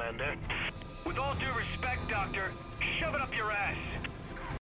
Commander. With all due respect, Doctor, shove it up your ass.